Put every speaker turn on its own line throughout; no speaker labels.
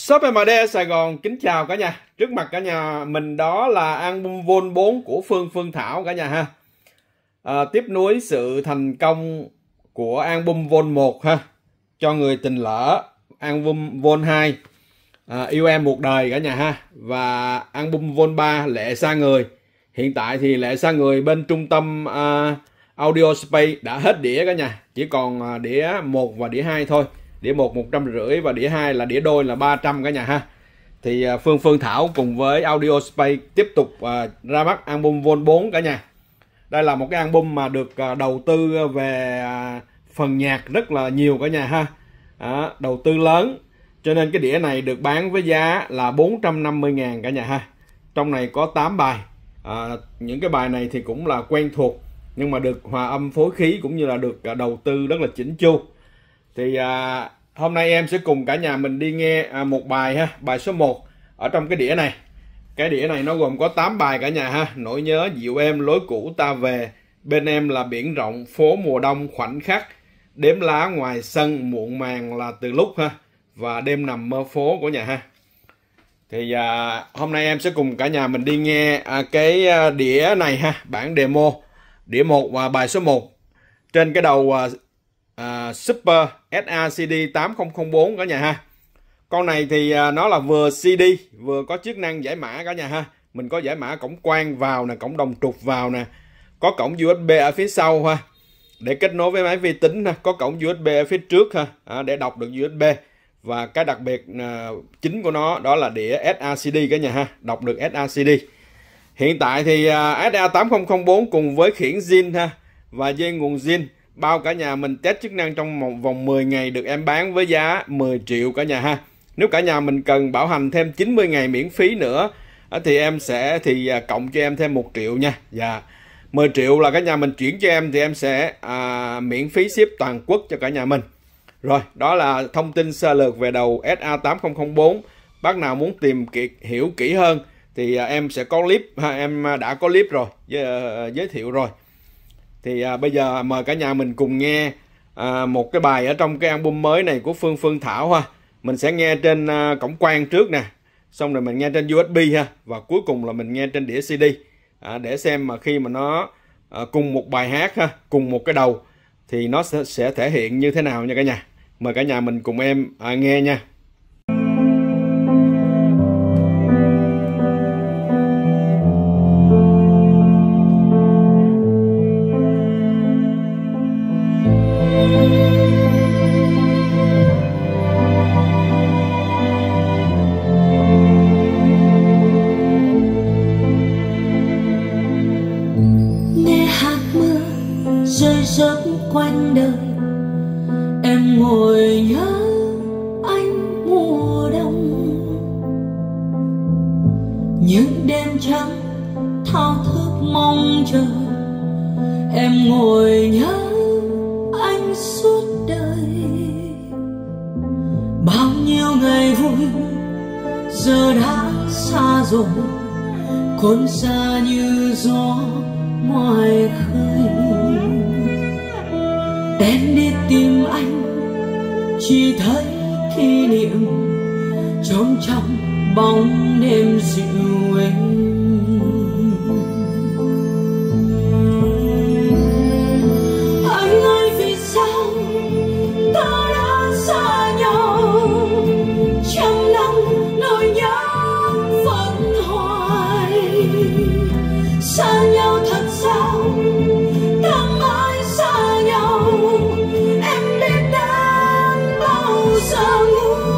Shop MD Sài Gòn kính chào cả nhà. Trước mặt cả nhà mình đó là album Vol 4 của Phương Thảo cả nhà ha. Tiếp nối sự thành công của album Vol 1 ha, Cho Người Tình Lỡ, album Vol 2 Yêu Em Một Đời cả nhà ha, và album Vol 3 Lệ Xa Người. Hiện tại thì Lệ Xa Người bên trung tâm Audio Space đã hết đĩa cả nhà, chỉ còn đĩa 1 và đĩa 2 thôi. Đĩa 1 150 và đĩa 2 là đĩa đôi là 300 cả nhà ha. Thì Phương Thảo cùng với Audio Space tiếp tục ra mắt album Vol 4 cả nhà. Đây là một cái album mà được đầu tư về phần nhạc rất là nhiều cả nhà ha. Đầu tư lớn, cho nên cái đĩa này được bán với giá là 450.000 cả nhà ha. Trong này có 8 bài. Những cái bài này thì cũng là quen thuộc, nhưng mà được hòa âm phối khí cũng như là được đầu tư rất là chỉnh chu. Thì hôm nay em sẽ cùng cả nhà mình đi nghe một bài ha, bài số 1 ở trong cái đĩa này. Cái đĩa này nó gồm có 8 bài cả nhà ha. Nỗi nhớ dịu em, lối cũ ta về, bên em là biển rộng, phố mùa đông khoảnh khắc, đếm lá ngoài sân, muộn màng là từ lúc ha, và đêm nằm mơ phố của nhà ha. Thì hôm nay em sẽ cùng cả nhà mình đi nghe cái đĩa này ha, bản demo đĩa 1 và bài số 1 trên cái đầu Super SACD 8004 cả nhà ha. Con này thì nó là vừa CD vừa có chức năng giải mã cả nhà ha. Mình có giải mã cổng quang vào nè, cổng đồng trục vào nè, có cổng USB ở phía sau ha để kết nối với máy vi tính ha, có cổng USB ở phía trước ha để đọc được USB, và cái đặc biệt chính của nó đó là đĩa SACD cả nhà ha, đọc được SACD. Hiện tại thì SA8004 cùng với khiển zin ha và dây nguồn zin bao cả nhà mình test chức năng trong vòng 10 ngày được em bán với giá 10 triệu cả nhà ha. Nếu cả nhà mình cần bảo hành thêm 90 ngày miễn phí nữa thì em sẽ cộng cho em thêm 1 triệu nha. Và 10 triệu là cả nhà mình chuyển cho em thì em sẽ miễn phí ship toàn quốc cho cả nhà mình. Rồi, đó là thông tin sơ lược về đầu SA8004. Bác nào muốn hiểu kỹ hơn thì em sẽ có clip, em đã có clip rồi, giới thiệu rồi. Thì bây giờ mời cả nhà mình cùng nghe một cái bài ở trong cái album mới này của Phương Thảo ha. Mình sẽ nghe trên cổng quang trước nè, xong rồi mình nghe trên USB ha, và cuối cùng là mình nghe trên đĩa CD để xem mà khi mà nó cùng một bài hát ha, cùng một cái đầu thì nó sẽ thể hiện như thế nào nha cả nhà. Mời cả nhà mình cùng em nghe nha.
Rơi rớt quanh đời, em ngồi nhớ anh mùa đông. Những đêm trắng thao thức mong chờ, em ngồi nhớ anh suốt đời. Bao nhiêu ngày vui giờ đã xa rồi, cuốn xa như gió ngoài khơi. Em đi tìm anh chỉ thấy kỷ niệm trốn trong bóng đêm dịu êm. Anh ơi vì sao ta đã xa nhau, trăm năm nỗi nhớ vẫn hoài. Xa nhau thật sao ta mãi xa nhau, em biết đến bao giờ nguôi.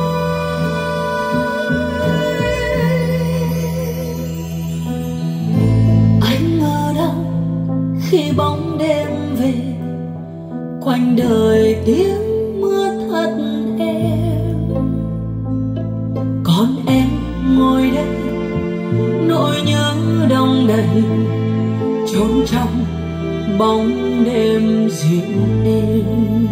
Anh ở đâu khi bóng đêm về, quanh đời tiếng mưa thật êm. Còn em ngồi đây nỗi nhớ đông đầy, trốn trong bóng đêm dịu êm.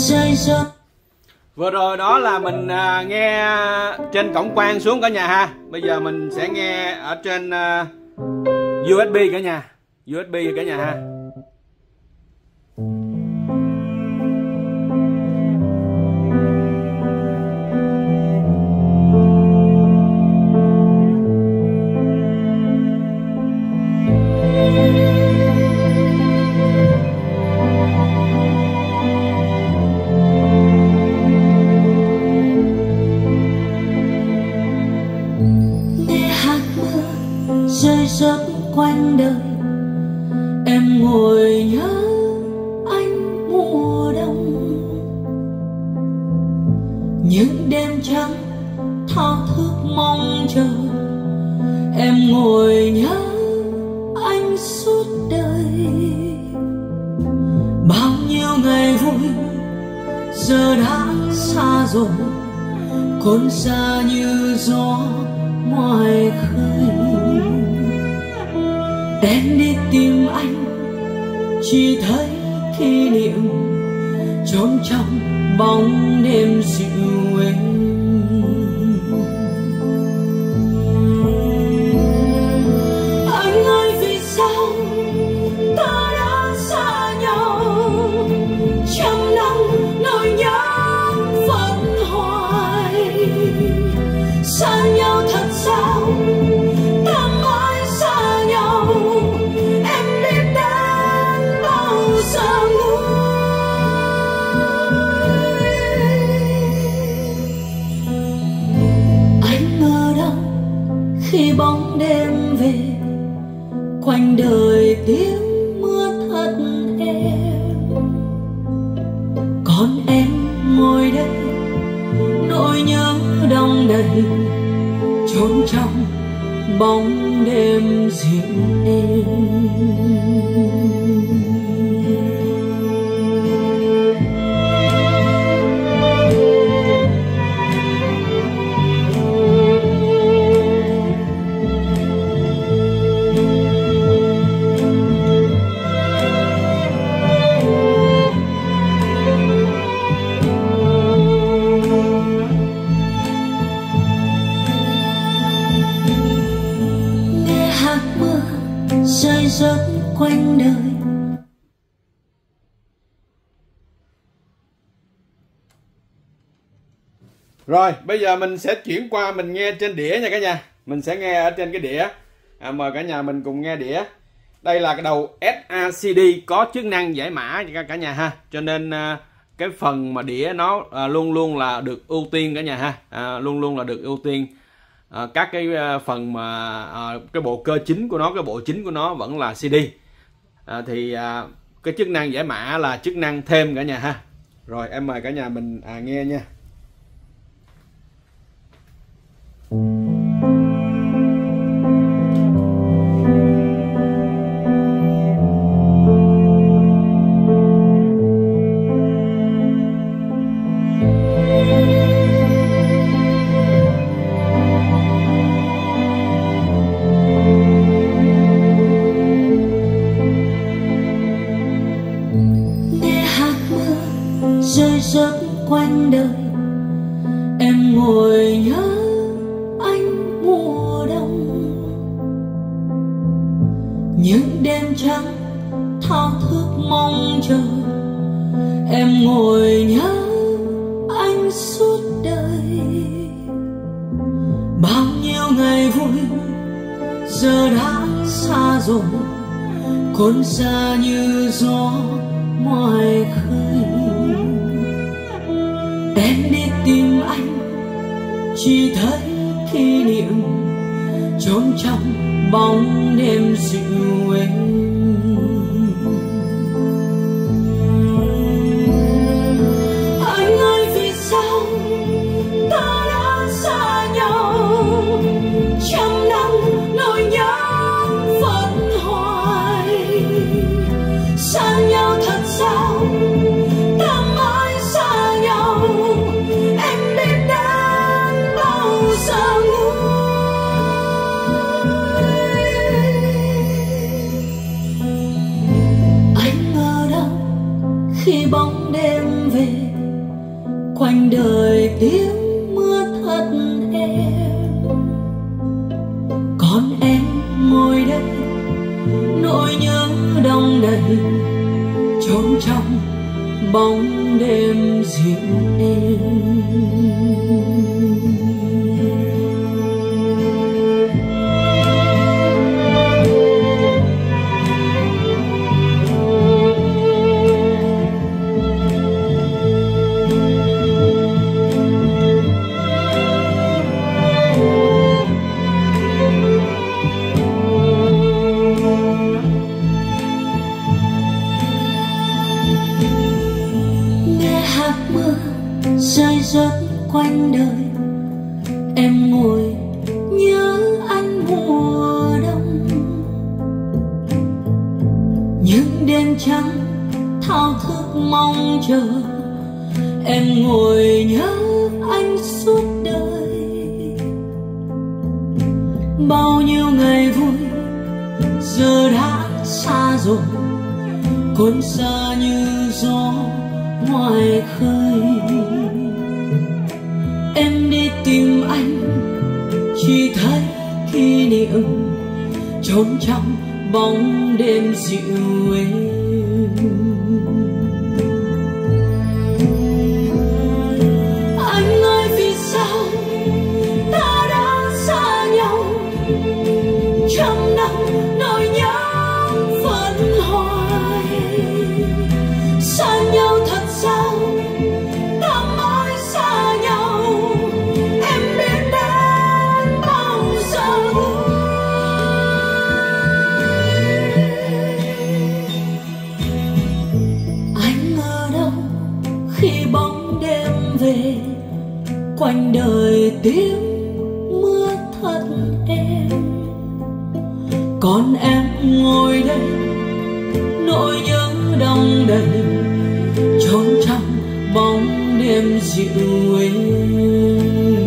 rơi rớt.
Vừa rồi đó là mình nghe trên cổng quang xuống cả nhà ha. Bây giờ mình sẽ nghe ở trên USB cả nhà. USB cả nhà ha.
Rơi rớt quanh đời, em ngồi nhớ anh mùa đông. Những đêm trắng thao thức mong chờ, em ngồi nhớ anh suốt đời. Bao nhiêu ngày vui giờ đã xa rồi, cơn xa như gió ngoài khơi. Em đi tìm anh, chỉ thấy kỷ niệm trốn trong bóng đêm dịu êm. Anh ơi vì sao ta đã xa nhau, trăm năm nỗi nhớ vẫn hoài. Xa nhau thật sao ta mãi xa nhau, em biết đến bao giờ nguôi. Anh ở đâu khi bóng đêm về, quanh đời tiếng mưa thật êm. Còn em ngồi đây nỗi nhớ đong đầy, trốn trong bóng đêm dịu êm. Rơi rớt quanh đời.
Rồi bây giờ mình sẽ chuyển qua mình nghe trên đĩa nha cả nhà. Mình sẽ nghe ở trên cái đĩa. Mời cả nhà mình cùng nghe đĩa. Đây là cái đầu SACD có chức năng giải mã cả nhà ha. Cho nên cái phần mà đĩa nó luôn luôn là được ưu tiên cả nhà ha. Luôn luôn là được ưu tiên. Các cái phần mà cái bộ cơ chính của nó, cái bộ chính của nó vẫn là CD. Thì cái chức năng giải mã là chức năng thêm cả nhà ha. Rồi em mời cả nhà mình nghe nha.
Rơi rớt quanh đời, em ngồi nhớ anh mùa đông. Những đêm trắng thao thức mong chờ, em ngồi nhớ anh suốt đời. Bao nhiêu ngày vui giờ đã xa rồi, cơn xa như gió ngoài khơi. Em đi tìm anh, chỉ thấy kỷ niệm trốn trong bóng đêm dịu êm. Anh ơi vì sao ta đã xa nhau, trăm năm nỗi nhớ vẫn hoài. Xa nhau thật sao ta mãi xa nhau, em biết đến bao giờ nguôi. Anh ở đâu khi bóng đêm về, quanh đời tiếng mưa thật êm. Còn em ngồi đây nỗi nhớ đong đầy, trốn trong bóng đêm dịu êm. Rơi rớt quanh đời, em ngồi nhớ anh mùa đông. Những đêm trắng thao thức mong chờ, em ngồi nhớ anh suốt đời. Bao nhiêu ngày vui giờ đã xa rồi, cuốn xa như gió ngoài khơi. Em đi tìm anh chỉ thấy kỷ niệm trốn trong bóng đêm dịu êm. Anh ơi vì sao ta đã xa nhau, trăm năm nỗi nhớ vẫn hoài. Xa nhau thật sao ta mãi xa nhau, em biết đến bao giờ. Anh ở đâu khi bóng đêm về, quanh đời tiếng mưa thật êm. Còn em ngồi đây nỗi nhớ đong đầy, trốn trong bóng đêm dịu êm.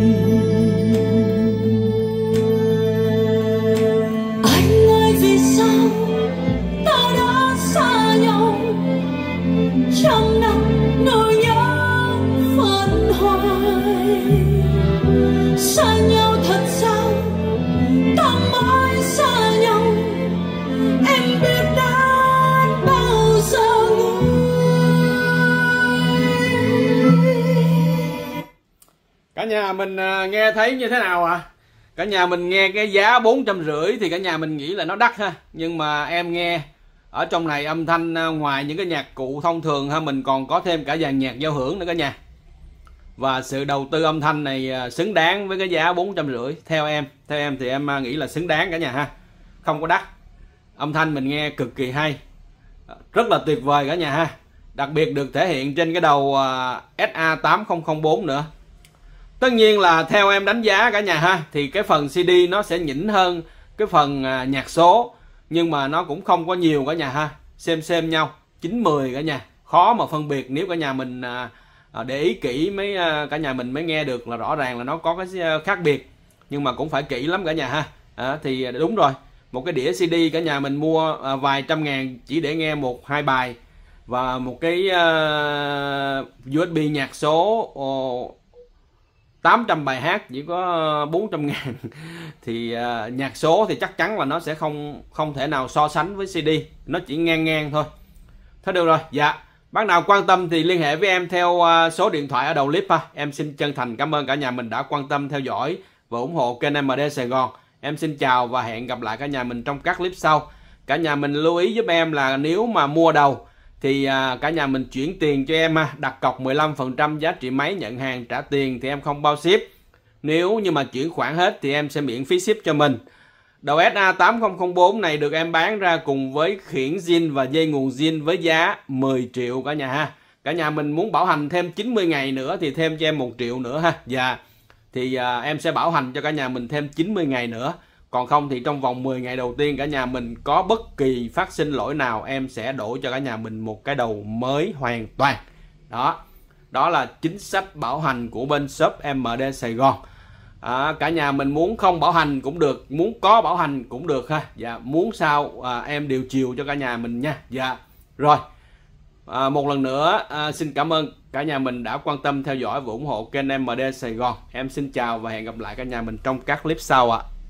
Anh ơi vì sao ta đã xa nhau, trăm năm nỗi nhớ vẫn hoài. Xa nhau thật sao ta mãi xa nhau, em biết đến bao giờ.
Cả nhà mình nghe thấy như thế nào ạ? Cả nhà mình nghe cái giá 450 thì cả nhà mình nghĩ là nó đắt ha. Nhưng mà em nghe ở trong này âm thanh ngoài những cái nhạc cụ thông thường ha, mình còn có thêm cả dàn nhạc giao hưởng nữa cả nhà. Và sự đầu tư âm thanh này xứng đáng với cái giá 450. Theo em thì em nghĩ là xứng đáng cả nhà ha. Không có đắt. Âm thanh mình nghe cực kỳ hay. Rất là tuyệt vời cả nhà ha. Đặc biệt được thể hiện trên cái đầu SA8004 nữa. Tất nhiên là theo em đánh giá cả nhà ha, thì cái phần CD nó sẽ nhỉnh hơn cái phần nhạc số, nhưng mà nó cũng không có nhiều cả nhà ha, xem nhau 9-10 cả nhà, khó mà phân biệt. Nếu cả nhà mình để ý kỹ cả nhà mình mới nghe được là rõ ràng là nó có cái khác biệt, nhưng mà cũng phải kỹ lắm cả nhà ha. Thì đúng rồi, một cái đĩa CD cả nhà mình mua vài trăm ngàn chỉ để nghe 1-2 bài, và một cái USB nhạc số 800 bài hát chỉ có 400.000 thì nhạc số thì chắc chắn là nó sẽ không thể nào so sánh với CD, nó chỉ ngang thôi. Thôi được rồi, dạ, bác nào quan tâm thì liên hệ với em theo số điện thoại ở đầu clip ha. Em xin chân thành cảm ơn cả nhà mình đã quan tâm theo dõi và ủng hộ kênh MD Sài Gòn. Em xin chào và hẹn gặp lại cả nhà mình trong các clip sau. Cả nhà mình lưu ý giúp em là nếu mà mua đầu thì cả nhà mình chuyển tiền cho em đặt cọc 15% giá trị máy, nhận hàng trả tiền thì em không bao ship. Nếu như mà chuyển khoản hết thì em sẽ miễn phí ship cho mình. Đầu SA8004 này được em bán ra cùng với khiển zin và dây nguồn zin với giá 10 triệu cả nhà ha. Cả nhà mình muốn bảo hành thêm 90 ngày nữa thì thêm cho em 1 triệu nữa ha. Dạ, thì em sẽ bảo hành cho cả nhà mình thêm 90 ngày nữa. Còn không thì trong vòng 10 ngày đầu tiên cả nhà mình có bất kỳ phát sinh lỗi nào, em sẽ đổi cho cả nhà mình một cái đầu mới hoàn toàn. Đó là chính sách bảo hành của bên shop MD Sài Gòn. Cả nhà mình muốn không bảo hành cũng được, muốn có bảo hành cũng được ha. Dạ, muốn sao em điều chiều cho cả nhà mình nha. Dạ, rồi. Một lần nữa xin cảm ơn cả nhà mình đã quan tâm theo dõi và ủng hộ kênh MD Sài Gòn. Em xin chào và hẹn gặp lại cả nhà mình trong các clip sau ạ.